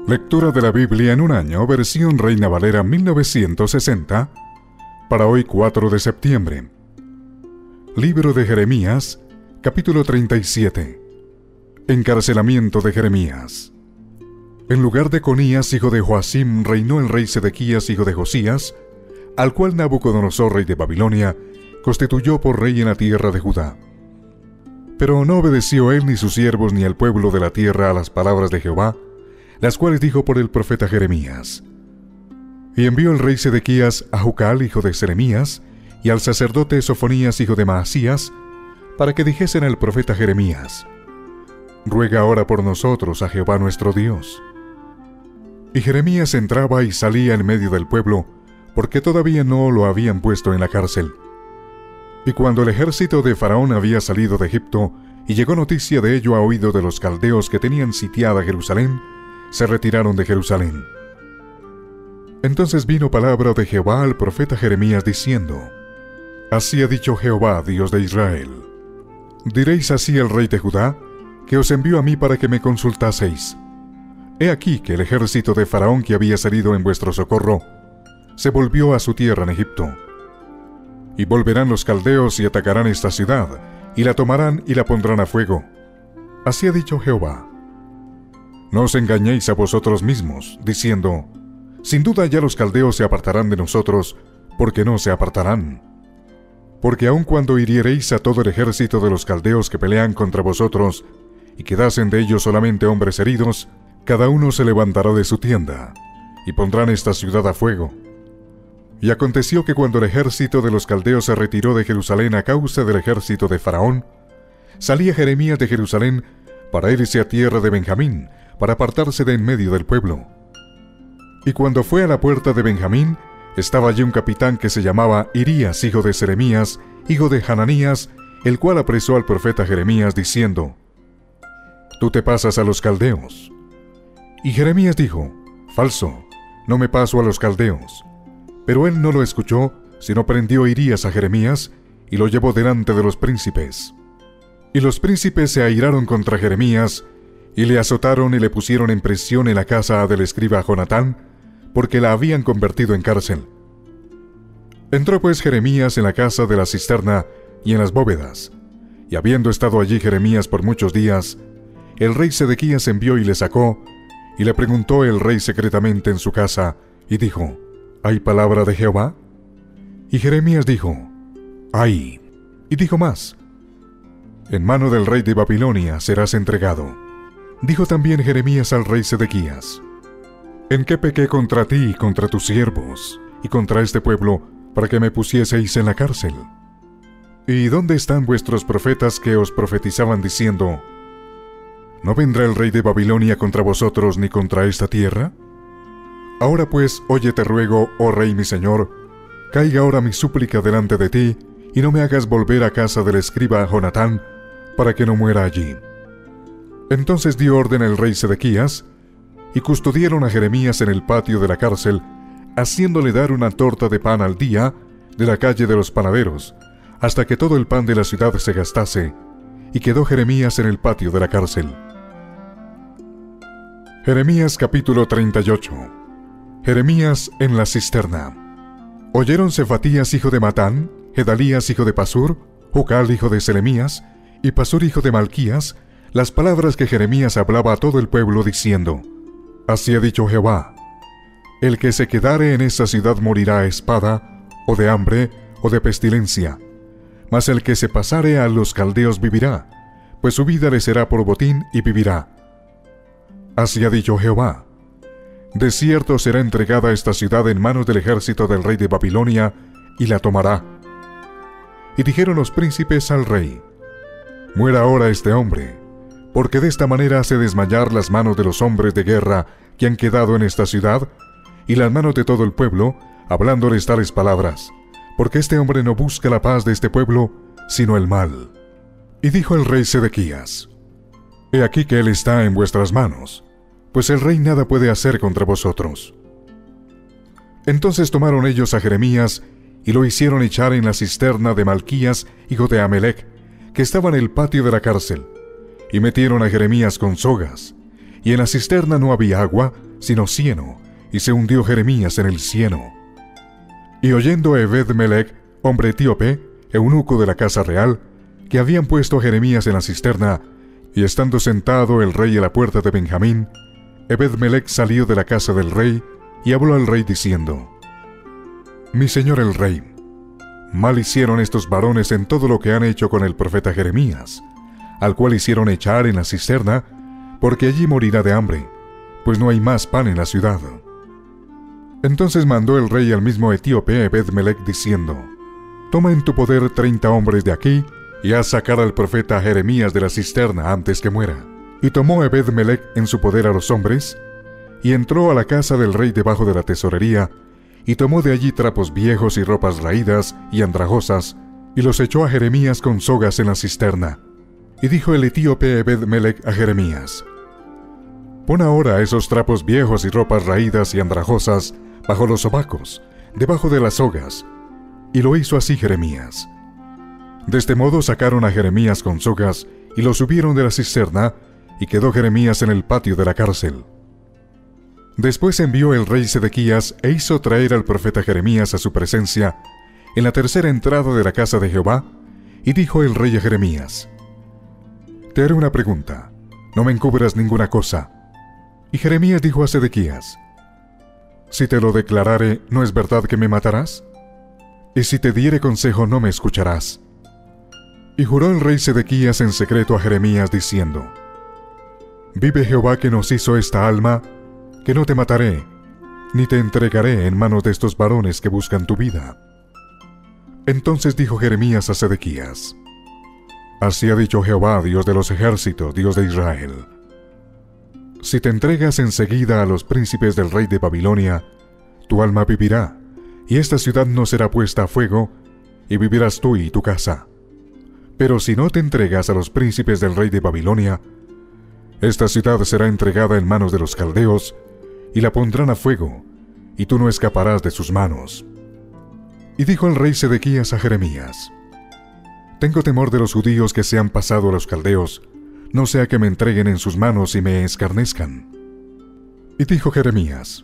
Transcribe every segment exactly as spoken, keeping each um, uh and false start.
Lectura de la Biblia en un año, versión Reina Valera mil novecientos sesenta, para hoy cuatro de septiembre. Libro de Jeremías, capítulo treinta y siete. Encarcelamiento de Jeremías. En lugar de Conías, hijo de Joacim, reinó el rey Sedequías, hijo de Josías, al cual Nabucodonosor, rey de Babilonia, constituyó por rey en la tierra de Judá. Pero no obedeció él ni sus siervos ni el pueblo de la tierra a las palabras de Jehová, las cuales dijo por el profeta Jeremías. Y envió el rey Sedequías a Jucal, hijo de Jeremías, y al sacerdote Sofonías, hijo de Maasías, para que dijesen al profeta Jeremías: Ruega ahora por nosotros a Jehová nuestro Dios. Y Jeremías entraba y salía en medio del pueblo, porque todavía no lo habían puesto en la cárcel. Y cuando el ejército de Faraón había salido de Egipto, y llegó noticia de ello a oído de los caldeos que tenían sitiada Jerusalén, se retiraron de Jerusalén. Entonces vino palabra de Jehová al profeta Jeremías diciendo: Así ha dicho Jehová, Dios de Israel: Diréis así al rey de Judá, que os envió a mí para que me consultaseis: He aquí que el ejército de Faraón que había salido en vuestro socorro se volvió a su tierra en Egipto. Y volverán los caldeos y atacarán esta ciudad, y la tomarán y la pondrán a fuego. Así ha dicho Jehová. No os engañéis a vosotros mismos, diciendo: Sin duda ya los caldeos se apartarán de nosotros, porque no se apartarán. Porque aun cuando hiriereis a todo el ejército de los caldeos que pelean contra vosotros, y quedasen de ellos solamente hombres heridos, cada uno se levantará de su tienda, y pondrán esta ciudad a fuego. Y aconteció que cuando el ejército de los caldeos se retiró de Jerusalén a causa del ejército de Faraón, salía Jeremías de Jerusalén para irse a tierra de Benjamín, para apartarse de en medio del pueblo. Y cuando fue a la puerta de Benjamín, estaba allí un capitán que se llamaba Irías, hijo de Seremías, hijo de Hananías, el cual apresó al profeta Jeremías, diciendo: Tú te pasas a los caldeos. Y Jeremías dijo: Falso, no me paso a los caldeos. Pero él no lo escuchó, sino prendió Irías a Jeremías, y lo llevó delante de los príncipes. Y los príncipes se airaron contra Jeremías, y le azotaron y le pusieron en prisión en la casa del escriba Jonatán, porque la habían convertido en cárcel. Entró pues Jeremías en la casa de la cisterna y en las bóvedas, y habiendo estado allí Jeremías por muchos días, el rey Sedequías envió y le sacó, y le preguntó el rey secretamente en su casa, y dijo: ¿Hay palabra de Jehová? Y Jeremías dijo: Hay. Y dijo más: En mano del rey de Babilonia serás entregado. Dijo también Jeremías al rey Sedequías: ¿En qué pequé contra ti y contra tus siervos, y contra este pueblo, para que me pusieseis en la cárcel? ¿Y dónde están vuestros profetas que os profetizaban diciendo: ¿No vendrá el rey de Babilonia contra vosotros ni contra esta tierra? Ahora pues, oye, te ruego, oh rey mi señor, caiga ahora mi súplica delante de ti, y no me hagas volver a casa del escriba Jonatán, para que no muera allí. Entonces dio orden el rey Sedequías, y custodiaron a Jeremías en el patio de la cárcel, haciéndole dar una torta de pan al día de la calle de los panaderos, hasta que todo el pan de la ciudad se gastase, y quedó Jeremías en el patio de la cárcel. Jeremías capítulo treinta y ocho. Jeremías en la cisterna. Oyeron Cefatías hijo de Matán, Gedalías hijo de Pasur, Jucal hijo de Selemías, y Pasur hijo de Malquías, las palabras que Jeremías hablaba a todo el pueblo, diciendo: Así ha dicho Jehová: El que se quedare en esta ciudad morirá a espada, o de hambre, o de pestilencia. Mas el que se pasare a los caldeos vivirá, pues su vida le será por botín y vivirá. Así ha dicho Jehová: De cierto será entregada esta ciudad en manos del ejército del rey de Babilonia, y la tomará. Y dijeron los príncipes al rey: Muera ahora este hombre, porque de esta manera hace desmayar las manos de los hombres de guerra que han quedado en esta ciudad, y las manos de todo el pueblo, hablándoles tales palabras, porque este hombre no busca la paz de este pueblo, sino el mal. Y dijo el rey Sedequías: He aquí que él está en vuestras manos, pues el rey nada puede hacer contra vosotros. Entonces tomaron ellos a Jeremías, y lo hicieron echar en la cisterna de Malquías, hijo de Amelec, que estaba en el patio de la cárcel, y metieron a Jeremías con sogas, y en la cisterna no había agua, sino cieno, y se hundió Jeremías en el cieno. Y oyendo a Ebed-Melech, hombre etíope, eunuco de la casa real, que habían puesto a Jeremías en la cisterna, y estando sentado el rey a la puerta de Benjamín, Ebed-Melech salió de la casa del rey, y habló al rey diciendo: Mi señor el rey, mal hicieron estos varones en todo lo que han hecho con el profeta Jeremías, al cual hicieron echar en la cisterna, porque allí morirá de hambre, pues no hay más pan en la ciudad. Entonces mandó el rey al mismo etíope Ebed-Melech diciendo: Toma en tu poder treinta hombres de aquí, y haz sacar al profeta Jeremías de la cisterna antes que muera. Y tomó Ebed-Melech en su poder a los hombres, y entró a la casa del rey debajo de la tesorería, y tomó de allí trapos viejos y ropas raídas y andrajosas, y los echó a Jeremías con sogas en la cisterna. Y dijo el etíope Ebed-Melech a Jeremías: Pon ahora esos trapos viejos y ropas raídas y andrajosas bajo los sobacos, debajo de las sogas. Y lo hizo así Jeremías. De este modo sacaron a Jeremías con sogas, y lo subieron de la cisterna, y quedó Jeremías en el patio de la cárcel. Después envió el rey Sedequías e hizo traer al profeta Jeremías a su presencia, en la tercera entrada de la casa de Jehová, y dijo el rey a Jeremías: Te haré una pregunta, no me encubras ninguna cosa. Y Jeremías dijo a Sedequías: Si te lo declarare, ¿no es verdad que me matarás? Y si te diere consejo, no me escucharás. Y juró el rey Sedequías en secreto a Jeremías, diciendo: Vive Jehová que nos hizo esta alma, que no te mataré, ni te entregaré en manos de estos varones que buscan tu vida. Entonces dijo Jeremías a Sedequías: Así ha dicho Jehová, Dios de los ejércitos, Dios de Israel: Si te entregas enseguida a los príncipes del rey de Babilonia, tu alma vivirá, y esta ciudad no será puesta a fuego, y vivirás tú y tu casa. Pero si no te entregas a los príncipes del rey de Babilonia, esta ciudad será entregada en manos de los caldeos, y la pondrán a fuego, y tú no escaparás de sus manos. Y dijo el rey Sedequías a Jeremías: Tengo temor de los judíos que se han pasado a los caldeos, no sea que me entreguen en sus manos y me escarnezcan. Y dijo Jeremías: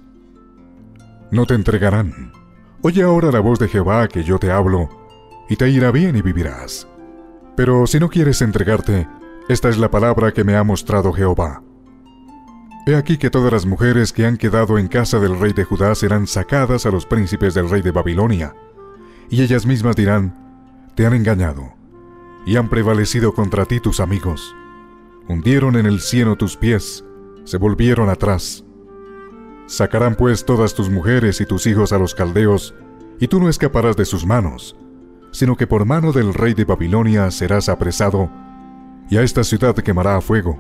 No te entregarán. Oye ahora la voz de Jehová que yo te hablo, y te irá bien y vivirás. Pero si no quieres entregarte, esta es la palabra que me ha mostrado Jehová. He aquí que todas las mujeres que han quedado en casa del rey de Judá serán sacadas a los príncipes del rey de Babilonia, y ellas mismas dirán: Te han engañado, y han prevalecido contra ti tus amigos. Hundieron en el cieno tus pies, se volvieron atrás. Sacarán pues todas tus mujeres y tus hijos a los caldeos, y tú no escaparás de sus manos, sino que por mano del rey de Babilonia serás apresado, y a esta ciudad quemará a fuego.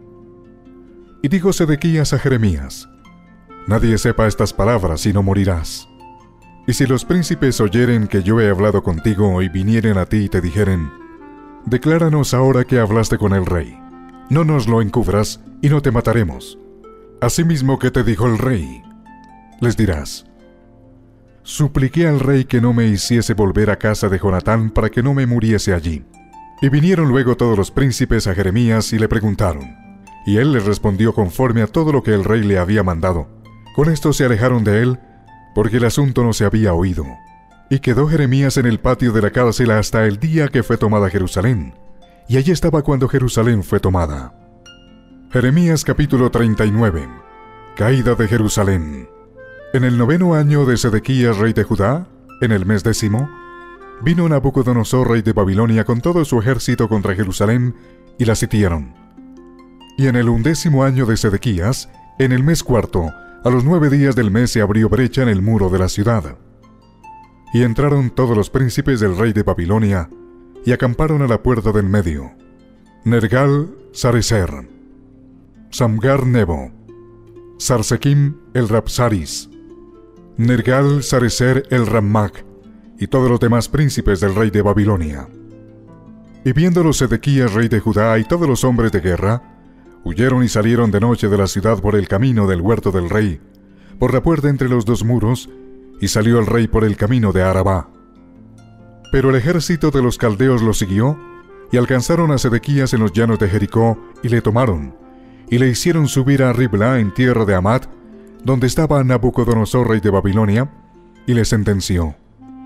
Y dijo Sedequías a Jeremías: Nadie sepa estas palabras, y no morirás. Y si los príncipes oyeren que yo he hablado contigo, y vinieren a ti y te dijeren: Decláranos ahora que hablaste con el rey, no nos lo encubras, y no te mataremos. Asimismo que te dijo el rey, les dirás: Supliqué al rey que no me hiciese volver a casa de Jonatán para que no me muriese allí. Y vinieron luego todos los príncipes a Jeremías y le preguntaron, y él les respondió conforme a todo lo que el rey le había mandado. Con esto se alejaron de él, porque el asunto no se había oído. Y quedó Jeremías en el patio de la cárcel hasta el día que fue tomada Jerusalén, y allí estaba cuando Jerusalén fue tomada. Jeremías capítulo treinta y nueve. Caída de Jerusalén. En el noveno año de Sedequías rey de Judá, en el mes décimo, vino Nabucodonosor rey de Babilonia con todo su ejército contra Jerusalén, y la sitiaron. Y en el undécimo año de Sedequías, en el mes cuarto, a los nueve días del mes se abrió brecha en el muro de la ciudad. Y entraron todos los príncipes del rey de Babilonia, y acamparon a la puerta del medio: Nergal Sarecer, Samgar Nebo, Sarsequim el Rapsaris, Nergal Sarecer el Rammach, y todos los demás príncipes del rey de Babilonia. Y viéndolo Sedequías rey de Judá y todos los hombres de guerra, huyeron y salieron de noche de la ciudad por el camino del huerto del rey, por la puerta entre los dos muros, y salió el rey por el camino de Arabá. Pero el ejército de los caldeos lo siguió, y alcanzaron a Sedequías en los llanos de Jericó, y le tomaron, y le hicieron subir a Ribla en tierra de Amat, donde estaba Nabucodonosor, rey de Babilonia, y le sentenció.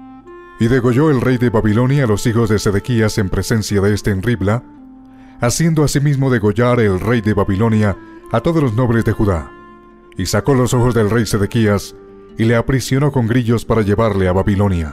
Y degolló el rey de Babilonia a los hijos de Sedequías en presencia de éste en Ribla, haciendo asimismo degollar el rey de Babilonia a todos los nobles de Judá, y sacó los ojos del rey Sedequías, y le aprisionó con grillos para llevarle a Babilonia.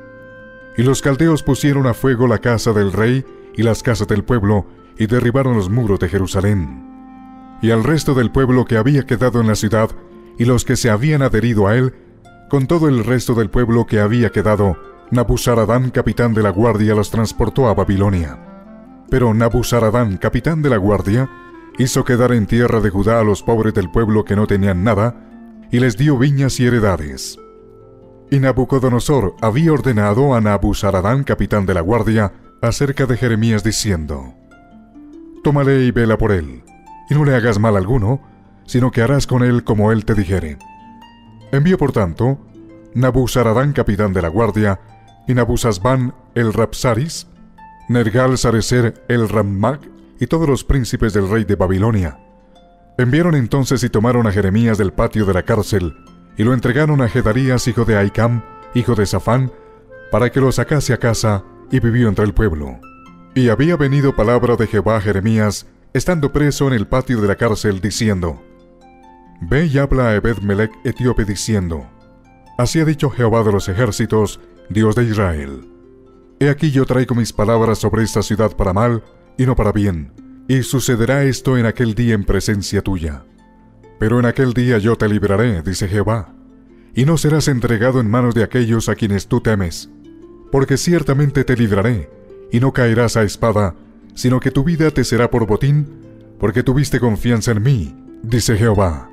Y los caldeos pusieron a fuego la casa del rey y las casas del pueblo, y derribaron los muros de Jerusalén. Y al resto del pueblo que había quedado en la ciudad, y los que se habían adherido a él, con todo el resto del pueblo que había quedado, Nabuzaradán, capitán de la guardia, los transportó a Babilonia. Pero Nabuzaradán, capitán de la guardia, hizo quedar en tierra de Judá a los pobres del pueblo que no tenían nada, y les dio viñas y heredades. Y Nabucodonosor había ordenado a Nabuzaradán, capitán de la guardia, acerca de Jeremías, diciendo: Tómale y vela por él, y no le hagas mal alguno, sino que harás con él como él te dijere. Envió por tanto Nabuzaradán, capitán de la guardia, y Nabuzazbán el Rapsaris, Nergal-Sarecer el Rammac, y todos los príncipes del rey de Babilonia. Enviaron entonces y tomaron a Jeremías del patio de la cárcel, y lo entregaron a Gedarías, hijo de Ahicam, hijo de Safán, para que lo sacase a casa, y vivió entre el pueblo. Y había venido palabra de Jehová a Jeremías, estando preso en el patio de la cárcel, diciendo: Ve y habla a Ebed-Melech etíope, diciendo: Así ha dicho Jehová de los ejércitos, Dios de Israel: He aquí yo traigo mis palabras sobre esta ciudad para mal, y no para bien, y sucederá esto en aquel día en presencia tuya. Pero en aquel día yo te libraré, dice Jehová, y no serás entregado en manos de aquellos a quienes tú temes, porque ciertamente te libraré, y no caerás a espada, sino que tu vida te será por botín, porque tuviste confianza en mí, dice Jehová.